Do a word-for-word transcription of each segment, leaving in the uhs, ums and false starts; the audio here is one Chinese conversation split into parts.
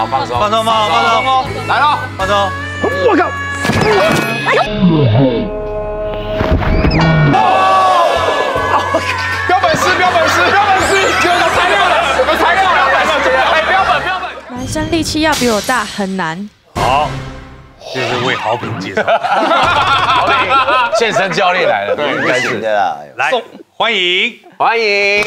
好，放松， 放松，放松，放松哦， 来了， 放松。 我靠！ 标本师，标本师，标本师，有材料了，有材料了，哎，标本，标本。 男生力气要比我大很难。 好，这是为好品介绍。 健身教练来了， 应该是的啦。 来，欢迎， 欢迎。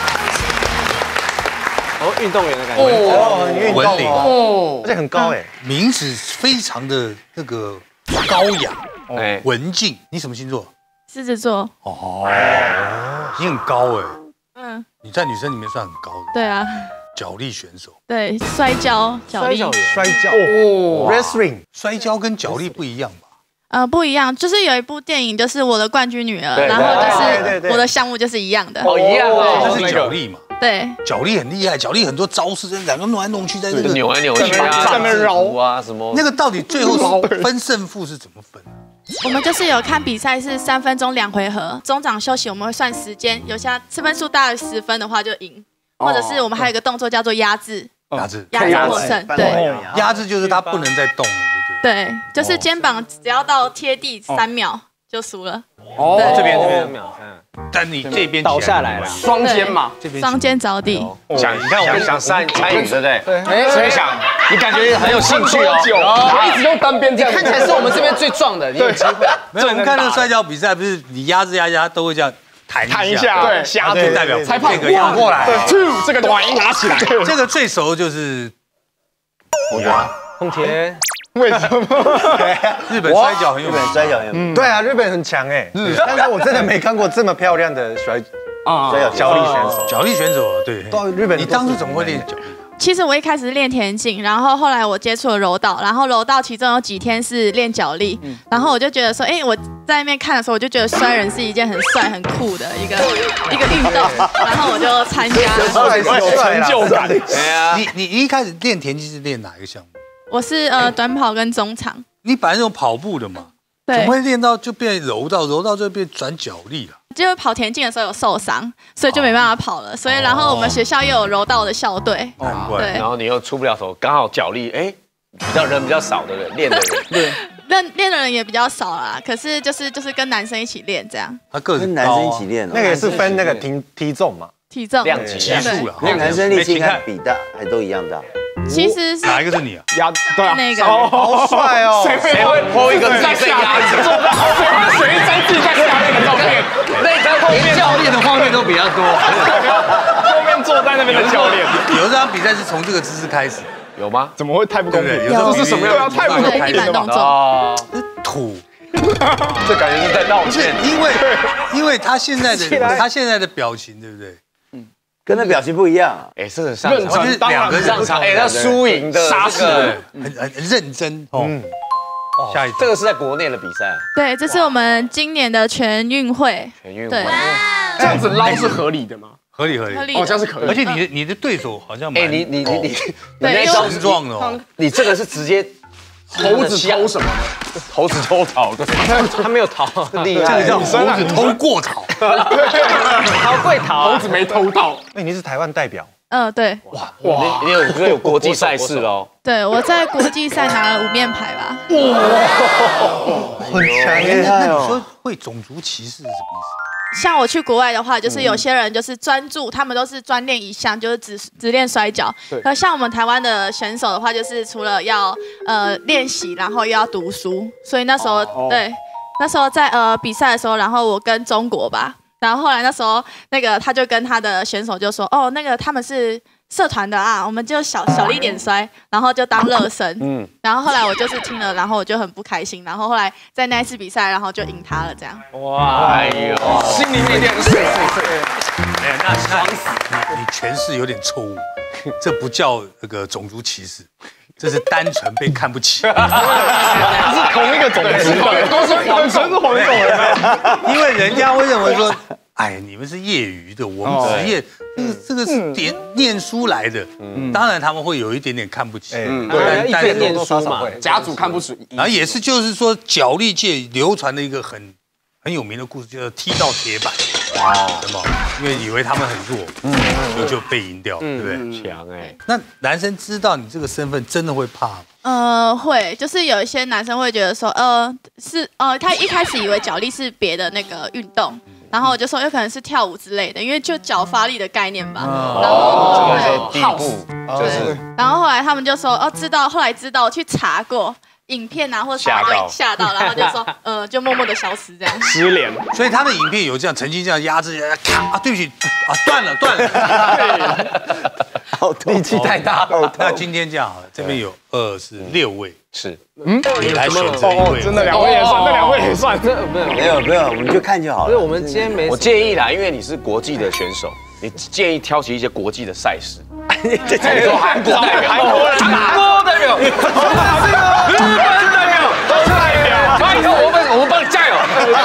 哦，运动员的感觉，哦，很运动文玲哦，而且很高哎， 名字非常的那个高雅， 哎， 文静。你什么星座？ 狮子座。 哦，你很高哎， 嗯， 你在女生里面算很高的。 对啊， 角力选手。 对，摔跤、角力。 摔跤哦 ，wrestling， 摔跤跟角力不一样吧？ 呃，不一样，就是有一部电影，就是《我的冠军女儿》， 对然后就是对对对我的项目就是一样的。 哦，一样哦， 这是角力嘛？ 对， 角力很厉害，角力很多招式，真的两个弄来弄去，在这个扭来扭去啊， 上面绕啊什么。 那个到底最后分胜负是怎么分？ 我们就是有看比赛是三分钟两回合，中场休息我们会算时间，有些次分数大于十分的话就赢，或者是我们还有一个动作叫做压制， 压制， 压制获胜，对， 压制就是他不能再动了，对不对？ 对，就是肩膀只要到贴地三秒就输了。 哦， 这边这边三秒， 但你这边倒下来了， 双肩嘛， 这边双肩着地。 想你看我想参参与对不对？对，所以想你感觉很有兴趣哦。 我一直用单边这样，看起来是我们这边最壮的，你有机会。 没有，我们看那个摔跤比赛，不是你压制压压都会这样弹弹一下，对， 瞎子代表裁判这个压过来， 这个短音拿起来， 这个最熟就是我呀， 丰田。 为什么？ 日本摔跤很有名， 日本摔跤很有名。对啊，日本很强哎。但是我真的没看过这么漂亮的摔摔跤角力选手。 角力选手对， 到日本， 你当初怎么会练角力？ 其实我一开始练田径，然后后来我接触了柔道，然后柔道其中有几天是练角力，然后我就觉得说，哎，我在那边看的时候，我就觉得摔人是一件很帅很酷的一个一个运动，然后我就参加了。 有成就感。 你你一开始练田径是练哪一个项目？ 我是呃短跑跟中长。 你本来是用跑步的嘛，怎对么，会练到就变柔道，柔道就变转角力了？ 就是跑田径的时候有受伤，所以就没办法跑了。所以然后我们学校又有柔道的校队， 哦， 对然，后你又出不了手，刚好脚力哎，比较人比较少的人练的人， 练练的人也比较少啦。可是就是就是跟男生一起练这样， 他个子跟男生一起练，那个也是分那个体体重嘛， 体重量级技术了。 因为男生力气看比大还都一样大。 其实是哪一个是你啊？ 压对啊， 那个好帅哦！ 谁会 po 一个自己在压着？ 坐在后面，会选一张自己在下面的照片， 那张后面教练的画面都比较多。 后面坐在那边的教练， 有一场比赛是从这个姿势开始， 有吗？ 怎么会太不公平？ 对不对有这是什么样？太不公对平了吧？ 地板动作。 哦， 土， 这感觉是在道不是歉。 因为因为他现在的他现在的表情，对不对？ 跟他表情不一样。 哎，这个上认场我觉得真， 两个上场，哎，那输赢的杀死这个人， 很很很认真哦。下一这个是在国内的比赛， 对，这是我们今年的全运会，对全运会。 这样子捞是合理的吗？ 合理合理合。理哦，这样的。 是可以。 而且你的你的对手好像蛮哎，你你你你你对因为那招强壮的哦， 你这个是直接猴子偷什么？ 猴子偷桃，他没有逃，厉这个叫生啊猴子偷过桃。 逃贵逃猴子没偷到。 哎，你是台湾代表， 嗯，对， 哇，你你有你有国际赛事哦， 对，我在国际赛拿了五面牌吧。 很强哎厉害哦那那你说。会种族歧视是什么意像我去国外的话，就是有些人就是专注，他们都是专练一项，就是只只练摔跤。可像我们台湾的选手的话，就是除了要呃练习，然后又要读书，所以那时候、 哦对，那时候在呃比赛的时候，然后我跟中国吧，然后后来那时候那个他就跟他的选手就说，哦，那个他们是社团的啊，我们就小小力点摔，然后就当热身。嗯，然后后来我就是听了，然后我就很不开心，然后后来在那一次比赛，然后就赢他了，这样。 哇，哎呦， 心里面一定很碎。 思？哎，那那你你诠释有点错误，这不叫那个种族歧视，这是单纯被看不起。 是同一个种族，都是黄种，是黄种人。 因为人家会认为说，哎，你们是业余的，我们职业，这个这个是点念书来的，当然他们会有一点点看不起， 嗯对， 但一边念书嘛， 家族看不起。 然后也是就是说角力界流传的一个很很有名的故事，叫做踢到铁板。 哦，什么？因为以为他们很弱，嗯，所以就被赢掉，对不对？ 强哎。 那男生知道你这个身份，真的会怕吗？ 呃，会，就是有一些男生会觉得说，呃，是呃，他一开始以为脚力是别的那个运动，然后我就说有可能是跳舞之类的，因为就脚发力的概念吧。然后这个第一步就是， 然后后来他们就说，哦，知道，后来知道去查过。影片啊，或者啥就吓到，然后就说，呃，就默默的消失这样。 失联。 所以他的影片有这样，曾经这样压制，咔啊，对不起啊，断了断了。 好，力气太大了。 那今天这样好了，这边有二是六位， 是， 嗯，你来选择一位。 真的两位也算，那两位也算。这不是没有没有，我们就看就好了。 不是，我们今天没。我建议啦，因为你是国际的选手，你建议挑起一些国际的赛事。 这个韩国代表，韩国代表，日本代表，代表，拜托我们，我们帮你加油！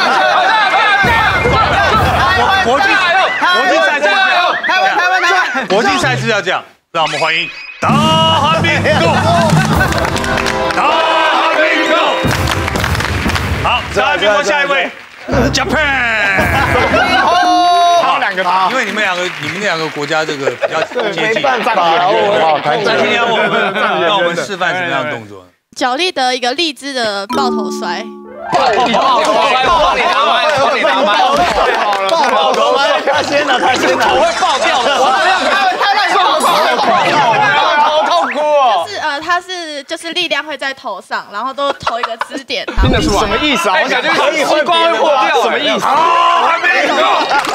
国际国际赛事加油！台湾台湾台湾！国际赛事要这样，让我们欢迎大韩民国，大韩民国。好，大韩民国下一位 ，Japan。因为你们两个，你们两个国家这个比较接近， 没办法，我那今天我们让我们示范什么样的动作？ 脚力的一个立姿的抱头摔。 抱头摔，我帮你拿麦，我帮你拿麦。 抱头摔，他先了，他先了， 我会爆掉的。我太太爽了，好痛苦哦。 就是呃，他是就是力量会在头上，然后都投一个支点。 听得出来什么意思啊？我感觉可以激光会破掉，什么意思？ 好，还没有。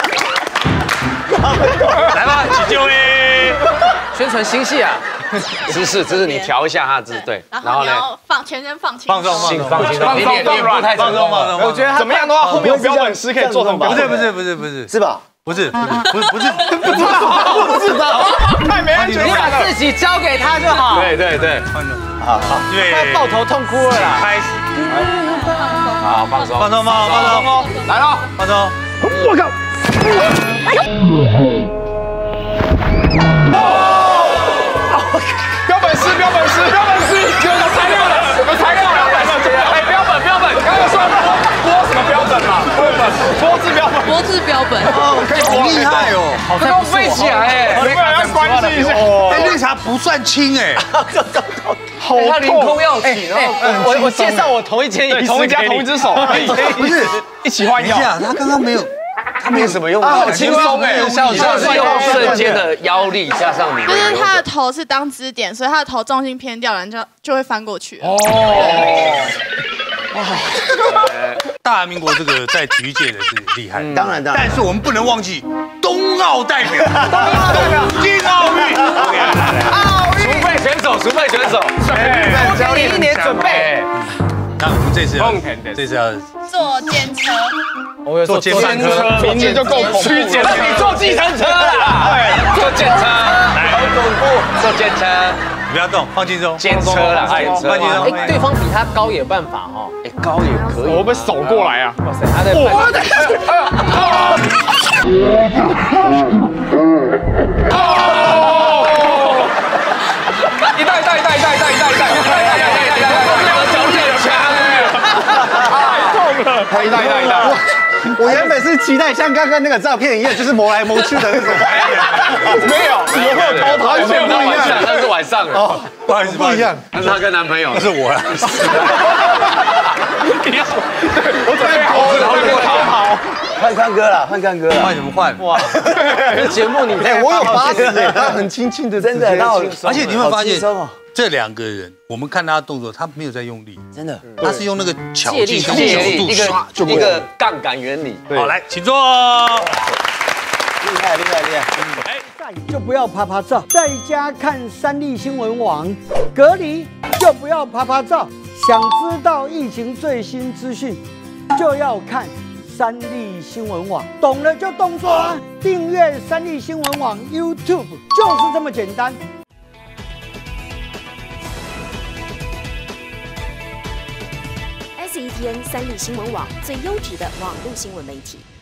来吧，起就位， 宣传新戏啊！姿势，姿势，你调一下他的姿势，对。 然后你要放全身放轻， 放松，放松， 放轻松，你脸脸部太放松，放松。 我觉得怎么样的话，后面有标本师可以做成标本。 不是不是不是不是， 是吧？ 不是不是不是不是不知道不知道，太没安全感了。 你把自己交给他就好。对对对， 好好，对， 抱头痛哭了啦。 开始， 好，放松， 放松，放松，放松， 来了， 放松。 我靠！标本师，标本师，标本师，有个材料了，有个材料了，哎，标本，标本，刚刚说播什么标本嘛？标本，播字标本， 播字标本， 哦，好厉害哦， 好像飞起来哎， 你们要关心一下， 哎，绿茶不算轻哎， 好他凌空要起，然后我我介绍我同一间， 同一家同一只手， 不是一起换药， 他刚刚没有。 他没有什么用， 好轻松哎， 像是用瞬间的腰力加上你， 就是他的头是当支点，所以他的头重心偏掉了，就就会翻过去。哦， 哇！大韩民国这个在体育界的是厉害， 当然当然， 但是我们不能忘记冬奥代表，东京奥运， 奥运，储备选手，储备选手，我给你一年准备。 那我们这次要，这次要坐监车。 我坐监车， 名字就够恐怖。 你坐计程车啦，对，坐监车，好恐怖，坐监车， 你不要动，放轻松， 监车啦，监车， 放轻松。 哎，对方比他高也有办法哈，哎，高也可以。 我们手过来啊，哇塞，他在。一代一代一代一代一代一代一代一代一代一代一代，脚力有强，太痛了，一代一代一代。 我原本是期待像刚刚那个照片一样，就是磨来磨去的那种。 没有，有没有偷偷？ 没有，不一样，那是晚上了。哦， 不好意思， 不一样， 那是她跟男朋友， 那是我了。 你要，我准备好，准备好，好， 换康哥了，换康哥了。 换什么换？哇， 这节目你哎，我有发现，他很轻轻的，真的， 而且你有没有发现？这两个人，我们看他的动作，他没有在用力， 真的， 他是用那个巧劲、角度刷，一个杠杆原理。 好，来，请坐。 厉害，厉害，厉害！ 在就不要拍拍照，在家看三立新闻网，隔离就不要拍拍照。想知道疫情最新资讯，就要看三立新闻网。懂了就动作啊！订阅三立新闻网 YouTube 就是这么简单。 S E T N 三立新闻网最优质的网络新闻媒体。